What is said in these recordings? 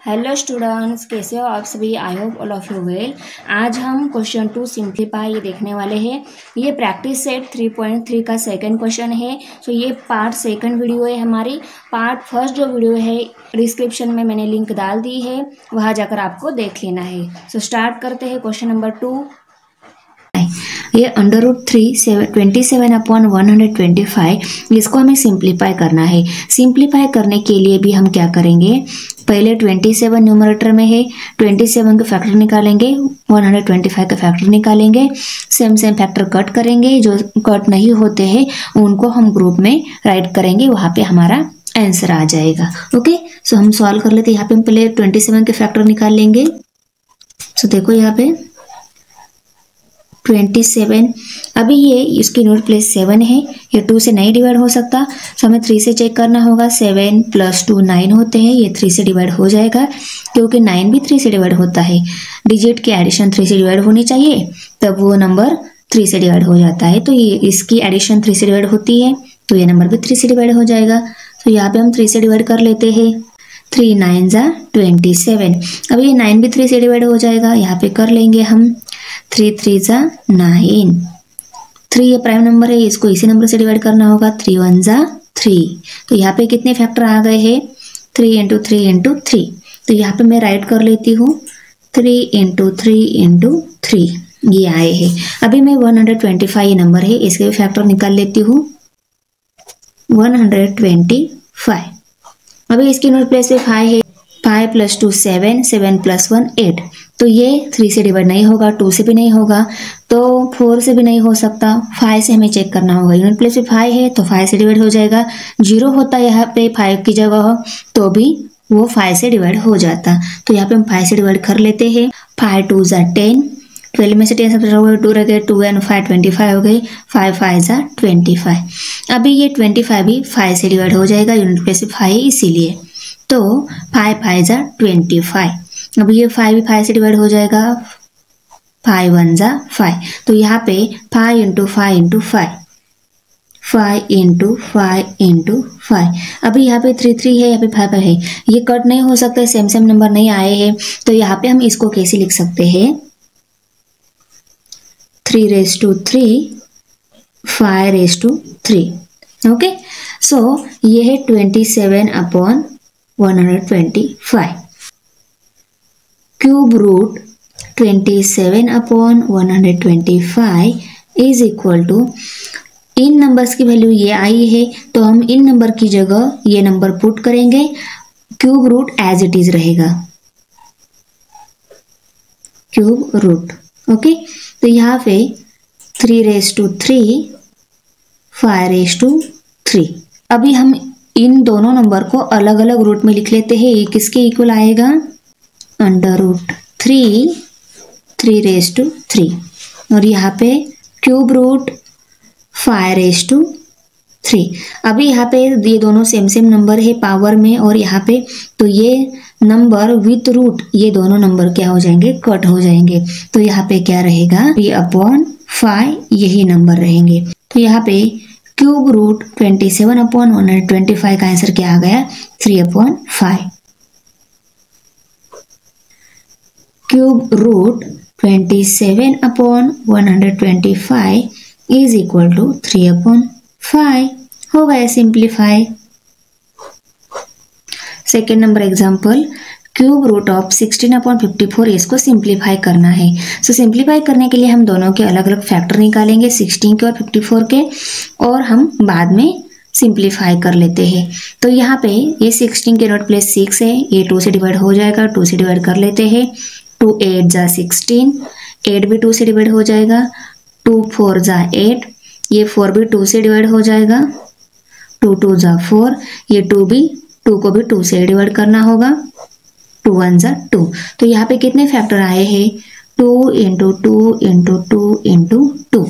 Hello students, कैसे हो आप सभी। I hope all of you well. आज हम क्वेश्चन 2 सिंप्लीफाई ये देखने वाले हैं। ये प्रैक्टिस सेट 3.3 का सेकंड क्वेश्चन है। सो ये पार्ट सेकंड वीडियो है हमारी। पार्ट फर्स्ट जो वीडियो है डिस्क्रिप्शन में मैंने लिंक डाल दी है, वहाँ जाकर आपको देख लेना है। सो स्टार्ट करते हैं क्वेश्चन नंबर 2। ये √327/125 इसको हमें सिंप्लीफाई करना है। सिंप्लीफाई करने के लिए भी हम क्या करेंगे, पहले 27 न्यूमरेटर में है, 27 का फैक्टर निकालेंगे, 125 का फैक्टर निकालेंगे, सेम फैक्टर कट करेंगे। जो कट नहीं होते हैं उनको हम ग्रुप में राइट करेंगे, वहाँ पे हमारा आंसर आ जाएगा। ओके, सो हम सॉल्व कर लेते हैं। यहाँ पे हम पहले 27 के फैक्टर निकाल लेंगे। सो देखो यहाँ पे 27, अभी ये इसकी नोट प्लेस 7 है, ये 2 से नहीं डिवाइड हो सकता, तो हमें 3 से चेक करना होगा। 7 + 2 9 होते हैं, ये 3 से डिवाइड हो जाएगा क्योंकि 9 भी 3 से डिवाइड होता है। डिजिट की एडिशन 3 से डिवाइड होनी चाहिए, तब वो नंबर 3 से डिवाइड हो जाता है। तो ये इसकी एडिशन 3 से डिवाइड होती है, तो ये नंबर भी 3 से डिवाइड हो जाएगा। तो यहाँ पे हम 3 से डिवाइड कर लेते हैं। 3 9 = 27। अब ये 9 भी 3 से डिवाइड हो जाएगा, यहाँ पे कर लेंगे हम। 3 3 = 9। 3 ये प्राइम नंबर है, इसको इसी नंबर से डिवाइड करना होगा। 3 1 = 3। तो यहाँ पे कितने फैक्टर आ गए हैं, 3 × 3 × 3। तो यहाँ पे मैं राइट कर लेती हूँ 3 × 3 × 3, ये आए हैं। अभी मैं 125 ये नंबर है, इसके भी फैक्टर निकाल लेती हूँ। 125, अभी इसकी नोट प्लेस पे 5 है। 5 + 2 7, 7 + 1 8। तो ये 3 से डिवाइड नहीं होगा, 2 से भी नहीं होगा, तो 4 से भी नहीं हो सकता। 5 से हमें चेक करना होगा। यूनिट प्लेस पे 5 है तो 5 से डिवाइड हो जाएगा। 0 होता है यहाँ पे 5 की जगह, तो भी वो 5 से डिवाइड हो जाता। तो यहाँ पे हम 5 से डिवाइड कर लेते हैं। 5 2 = 10, 12 में से 10 सब 2 रह गए, 2 and 5 25 हो गई। 5 5 = 25। अभी ये 25 भी 5 से डिवाइड हो जाएगा, यूनिट प्लेस पे 5 है इसीलिए। तो 5 5 = 25। अब ये 5 भी 5 से डिवाइड हो जाएगा। 5 1 = 5। तो यहाँ पे 5 × 5 × 5, 5 × 5 × 5। अभी यहाँ पे 3 3 है, यहाँ पे 5 है, ये कट नहीं हो सकता, सेम नंबर नहीं आए हैं। तो यहाँ पे हम इसको कैसे लिख सकते हैं, 3⁻3 5⁻3। ओके, सो ये है 27/125। Cube root 27/125 is equal to, इन नंबर्स की वैल्यू ये आई है, तो हम इन नंबर की जगह ये नंबर पुट करेंगे। Cube root as it is रहेगा, क्यूब रूट। ओके, तो यहाँ पे 3⁻3 5⁻3। अभी हम इन दोनों नंबर को अलग अलग रूट में लिख लेते हैं। ये किसके इक्वल आएगा, √3 3⁻3, और यहाँ पे क्यूब रूट 5⁻3। अभी यहाँ पे ये दोनों सेम नंबर है पावर में, और यहाँ पे तो ये नंबर विथ रूट, ये दोनों नंबर क्या हो जाएंगे, कट हो जाएंगे। तो यहाँ पे क्या रहेगा, 3/5 यही नंबर रहेंगे। तो यहाँ पे क्यूब रूट 27/125 का आंसर क्या आ गया, 3/5। Cube root 27/125 is equal to 3/5। हो गया simplify. Second number example, cube root of 16/54, इसको सिंप्लीफाई करना है। सो सिंप्लीफाई करने के लिए हम दोनों के अलग अलग फैक्टर निकालेंगे, 16 के और 54 के, और हम बाद में सिंप्लीफाई कर लेते हैं। तो यहाँ पे ये 16 के नोट प्लेस 6 है, ये 2 से डिवाइड हो जाएगा, 2 से डिवाइड कर लेते हैं। 2 8 = 16, 8 भी 2 से डिवाइड हो जाएगा। 2 4 = 8, ये 4 भी 2 से डिवाइड हो जाएगा। 2 2 = 4, ये 2 को भी 2 से डिवाइड करना होगा। 2 1 = 2। तो यहाँ पे कितने फैक्टर आए हैं, 2 × 2 × 2 × 2।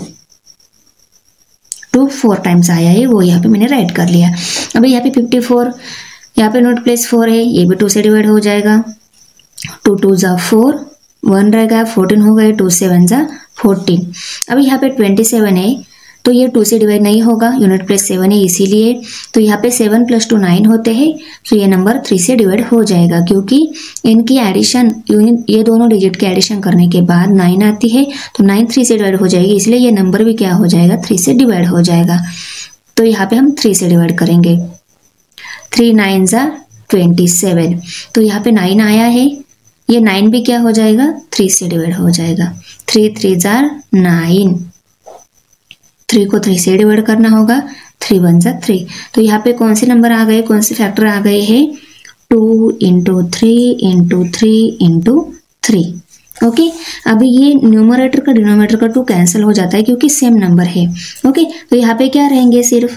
2 4 टाइम्स आया है, वो यहाँ पे मैंने राइट कर लिया। अभी यहाँ पे 54, यहाँ पे नोट प्लेस 4 है, ये भी 2 से डिवाइड हो जाएगा। 2 2 = 4, 1 रहेगा, 14 हो गए। 2 7 = 14। अभी यहाँ पे 27 है, तो ये 2 से डिवाइड नहीं होगा, यूनिट प्लेस 7 है इसीलिए। तो यहाँ पे 7 + 2 9 होते हैं, तो ये नंबर 3 से डिवाइड हो जाएगा, क्योंकि इनकी एडिशन ये दोनों डिजिट के एडिशन करने के बाद 9 आती है, तो 9 3 से डिवाइड हो जाएगी, इसलिए ये नंबर भी क्या हो जाएगा, 3 से डिवाइड हो जाएगा। तो यहाँ पे हम 3 से डिवाइड करेंगे। 3 9 27, तो यहाँ पे 9 आया है, ये 9 भी क्या हो जाएगा, 3 से डिवाइड हो जाएगा। 3 3 9, 3 को 3 से डिवाइड करना होगा, 3 1 3। तो यहाँ पे कौन से नंबर आ गए, कौन से फैक्टर आ गए हैं, 2 × 3 × 3 × 3। ओके, अभी ये न्यूमरेटर का डिनोमिनेटर का 2 कैंसिल हो जाता है क्योंकि सेम नंबर है। ओके, तो यहाँ पे क्या रहेंगे, सिर्फ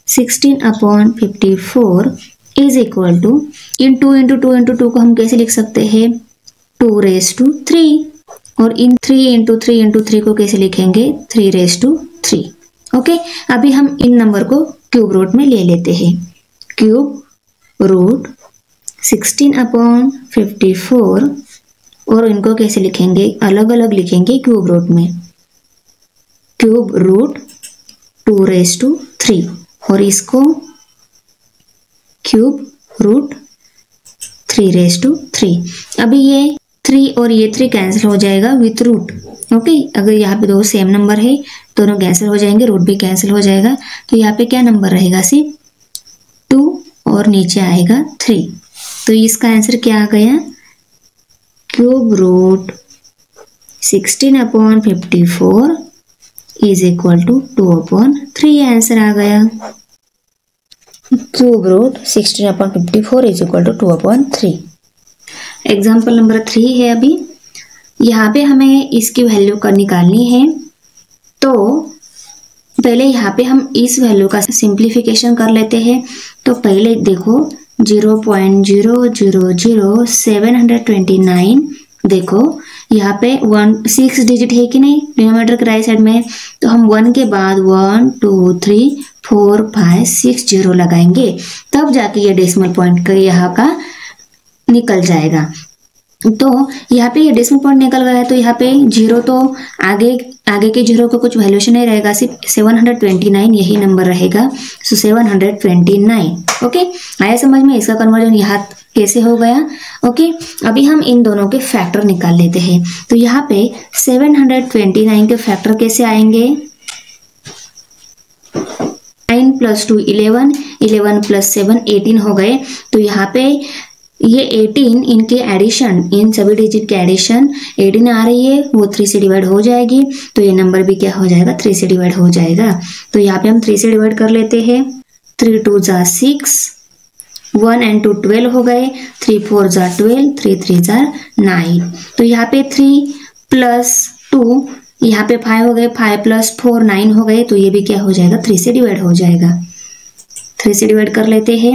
16/54 इज इक्वल टू, इन 2 × 2 × 2 को हम कैसे लिख सकते हैं, 2⁻3, और इन 3 × 3 × 3 को कैसे लिखेंगे, 3⁻3। ओके, अभी हम इन नंबर को क्यूब रूट में ले लेते हैं। क्यूब रूट 16/54, और इनको कैसे लिखेंगे, अलग अलग लिखेंगे क्यूब रूट में, क्यूब रूट 2⁻3, और इसको क्यूब रूट 3⁻3। अभी ये 3 और ये 3 कैंसिल हो जाएगा विथ रूट। ओके, अगर यहाँ पे दो सेम नंबर है, दोनों कैंसिल हो जाएंगे, रूट भी कैंसिल हो जाएगा, तो यहाँ पे क्या नंबर रहेगा, सिर्फ 2 और नीचे आएगा 3। तो इसका आंसर क्या आ गया, cube root 16/54 is equal to 2/3 answer आ गया। Cube root 16/54 is equal to 2/3। Example number 3 है। अभी यहाँ पे हमें इसकी वैल्यू का निकालनी है, तो पहले यहाँ पे हम इस वैल्यू का सिंप्लीफिकेशन कर लेते हैं। तो पहले देखो 0.000729, देखो यहाँ पे 6 डिजिट है कि नहीं डिनोमिनेटर के राइट साइड में, तो हम 1 के बाद 1 2 3 4 5 6 0 लगाएंगे, तब जाके ये डेसिमल पॉइंट का यहाँ का निकल जाएगा। तो यहाँ पे ये डेसिमल पॉइंट निकल गया, तो यहाँ पे 0 तो आगे के 0 को कुछ वैल्यूशन नहीं रहेगा, सिर्फ 729 यही नंबर रहेगा। सो 729। ओके, आया समझ में, इसका कन्वर्जन यहाँ कैसे हो गया। ओके, अभी हम इन दोनों के फैक्टर निकाल लेते हैं। तो यहाँ पे 729 के फैक्टर कैसे आएंगे, 9 + 2 11, 11 + 7 18 हो गए। तो यहाँ पे ये 18 इनके एडिशन, इन सभी डिजिट के एडिशन 18 आ रही है, वो 3 से डिवाइड हो जाएगी, तो ये नंबर भी क्या हो जाएगा, 3 से डिवाइड हो जाएगा। तो यहाँ पे हम 3 से डिवाइड कर लेते हैं। 3 2 6, 1 and 2 12 हो गए, 3 4 12, 3 3 9। तो यहाँ पे 3 + 2, यहाँ पे 5 हो गए, 5 + 4 9 हो गए, तो ये भी क्या हो जाएगा, 3 से डिवाइड हो जाएगा। 3 से डिवाइड कर लेते हैं।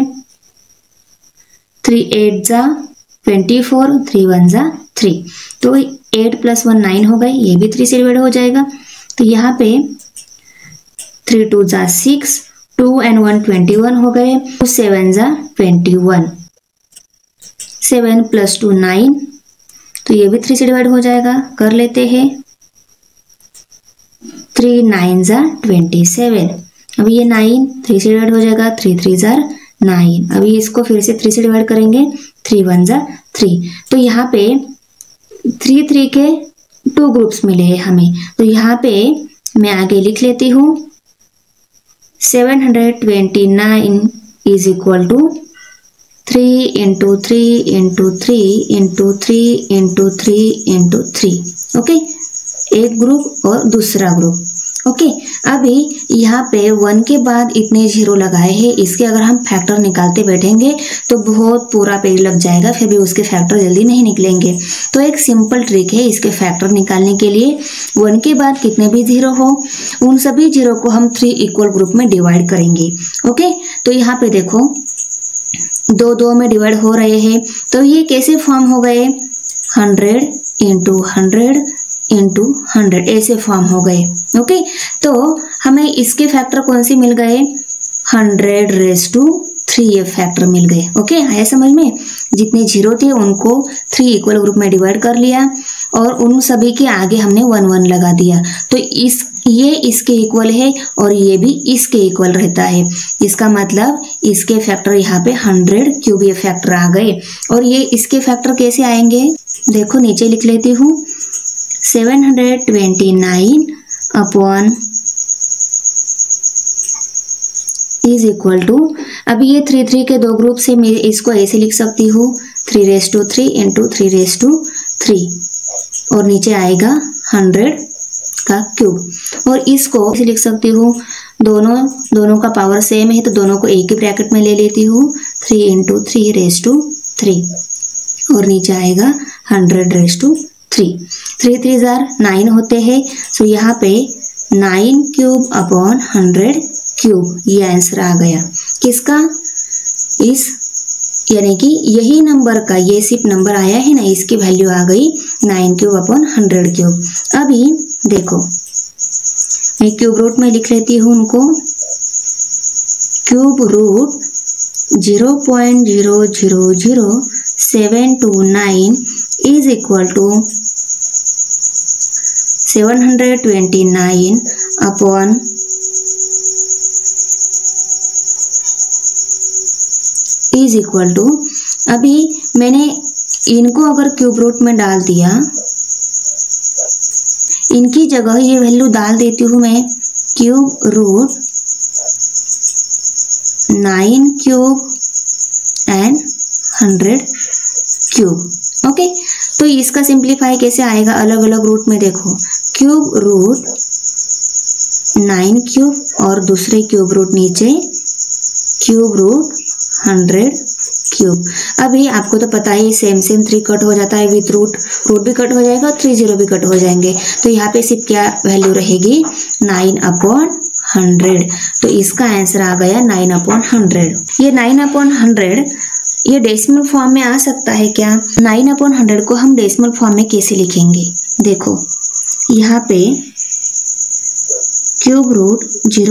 3 8 24, 3 1 3, तो 8 + 1 9 हो गए, ये भी 3 से डिवाइड हो जाएगा। तो यहाँ पे 3 2 6, 2 and 1 21 हो गए, 7 21, 7 + 2 9, तो ये भी 3 से डिवाइड हो जाएगा। कर लेते हैं। 3 9 27, अभी ये 9 3 से डिवाइड हो जाएगा, 3 3 9। अभी इसको फिर से 3 से डिवाइड करेंगे, 3 1 3। तो यहाँ पे 3 3 के 2 ग्रुप्स मिले हैं हमें, तो यहाँ पे मैं आगे लिख लेती हूँ 729 इज इक्वल टू 3 × 3 × 3 × 3 × 3 × 3। ओके, एक ग्रुप और दूसरा ग्रुप। ओके, अभी यहाँ पे 1 के बाद इतने 0 लगाए हैं, इसके अगर हम फैक्टर निकालते बैठेंगे तो बहुत पूरा पेज लग जाएगा, फिर भी उसके फैक्टर जल्दी नहीं निकलेंगे। तो एक सिंपल ट्रिक है इसके फैक्टर निकालने के लिए। 1 के बाद कितने भी 0 हो, उन सभी 0 को हम 3 इक्वल ग्रुप में डिवाइड करेंगे। ओके, तो यहाँ पे देखो 2 2 में डिवाइड हो रहे हैं, तो ये कैसे फॉर्म हो गए, 100 × 100 × 100 ऐसे फॉर्म हो गए। ओके, तो हमें इसके फैक्टर कौन से मिल गए, 100⁻³ ये फैक्टर मिल गए। ओके, आया समझ में, जितने 0 थे उनको 3 इक्वल ग्रुप में डिवाइड कर लिया और उन सभी के आगे हमने 1 1 लगा दिया। तो ये इसके इक्वल है और ये भी इसके इक्वल रहता है। इसका मतलब इसके फैक्टर यहाँ पे 100 क्यूब ये फैक्टर आ गए। और ये इसके फैक्टर कैसे आएंगे, देखो नीचे लिख लेती हूँ 729 अपॉन इज इक्वल टू, अभी ये 3 3 के दो ग्रुप से मैं इसको ऐसे लिख सकती हूँ 3⁻³ इंटू 3⁻³ और नीचे आएगा 100 का क्यूब। और इसको ऐसे लिख सकती हूँ, दोनों का पावर सेम है तो दोनों को एक ही ब्रैकेट में ले लेती हूँ 3 इंटू 3⁻³ और नीचे आएगा 100⁻3। 3 3 जार 9 होते हैं, सो यहाँ पे 9 क्यूब अपॉन 100 क्यूब, ये आंसर आ गया किसका, इस यानी कि यही नंबर का, ये सिर्फ नंबर आया है ना, इसकी वैल्यू आ गई 9 क्यूब अपॉन 100 क्यूब। अभी देखो मैं क्यूब रूट में लिख लेती हूँ उनको, cube root 0.0000729 is equal to 729 upon is equal to, अभी मैंने इनको अगर क्यूब रूट में डाल दिया, इनकी जगह ये वैल्यू डाल देती हूँ मैं cube root 9 cube and 100 cube. Okay, तो इसका सिंप्लीफाई कैसे आएगा, अलग अलग रूट में देखो, क्यूब रूट 9 क्यूब और दूसरे क्यूब रूट नीचे क्यूब रूट 100 क्यूब। अभी आपको तो पता है सेम 3 कट हो जाता है विथ रूट भी कट हो जाएगा और 3 0 भी कट हो जाएंगे, तो यहाँ पे सिर्फ क्या वैल्यू रहेगी 9 अपॉन 100। तो इसका आंसर आ गया 9 अपॉन 100। ये 9 अपॉन 100 ये डेसिमल फॉर्म में आ सकता है क्या, 9 अपॉन 100 को हम डेसिमल फॉर्म में कैसे लिखेंगे, देखो यहाँ पे cube root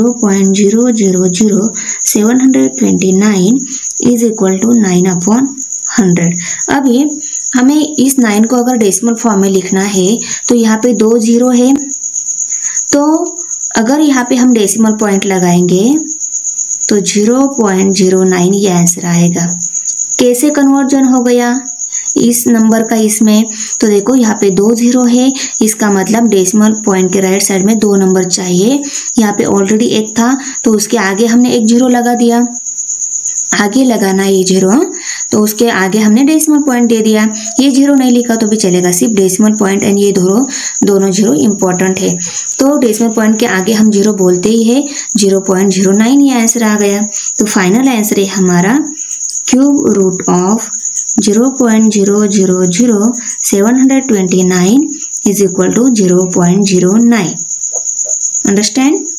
0.0000729 is equal to 9 upon 100। अभी हमें इस 9 को अगर डेसिमल फॉर्म में लिखना है तो यहाँ पे 2 0 है, तो अगर यहाँ पे हम डेसिमल पॉइंट लगाएंगे तो 0.09 ये आंसर आएगा। कैसे कन्वर्जन हो गया इस नंबर का इसमें, तो देखो यहाँ पे 2 0 है, इसका मतलब डेसिमल पॉइंट के राइट साइड में 2 नंबर चाहिए। यहाँ पे ऑलरेडी 1 था तो उसके आगे हमने एक 0 लगा दिया, आगे लगाना ये 0, तो उसके आगे हमने डेसिमल पॉइंट दे दिया। ये 0 नहीं लिखा तो भी चलेगा, सिर्फ डेसिमल पॉइंट एंड ये दोनों 0 इंपॉर्टेंट है, तो डेसिमल पॉइंट के आगे हम 0 बोलते ही है 0.09 ये आंसर आ गया। तो फाइनल आंसर है हमारा cube root of 0.0000729 is equal to 0.09. Understand?